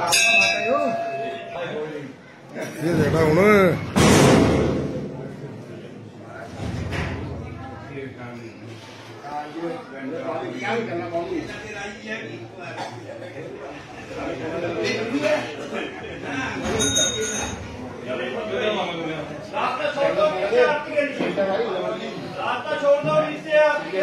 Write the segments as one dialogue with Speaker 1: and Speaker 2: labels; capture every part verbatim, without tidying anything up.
Speaker 1: ये देखा हूँ
Speaker 2: रास्ता छोड़ दो इससे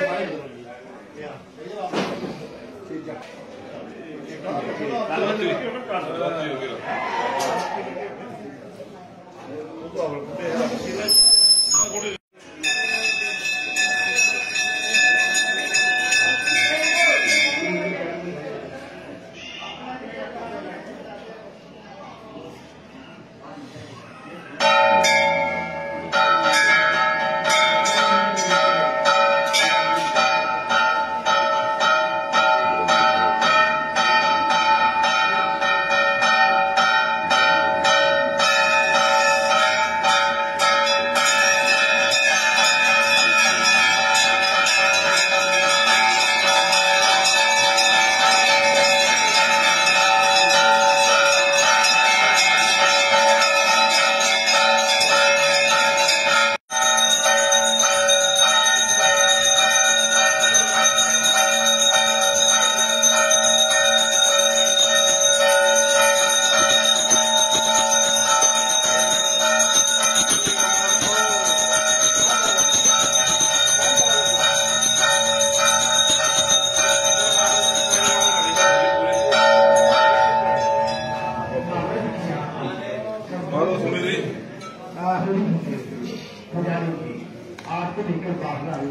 Speaker 2: आपको लेकर बाहर आई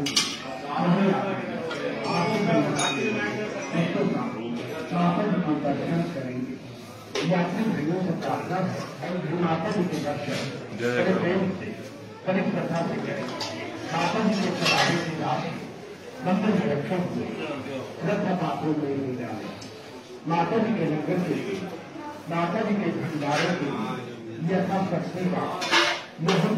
Speaker 2: दर्शन करेंगे। यात्री भाइयों से प्रार्थना है माता जी के दर्शन बड़े प्रेम से बड़ी श्रद्धा से करें। माता जी के चढ़ावे के रात मंदिर में रखे हुए श्रद्धा पात्रों में ले जाए। माता जी के लंगर के माता जी के भंडारों के यथा शक्ति का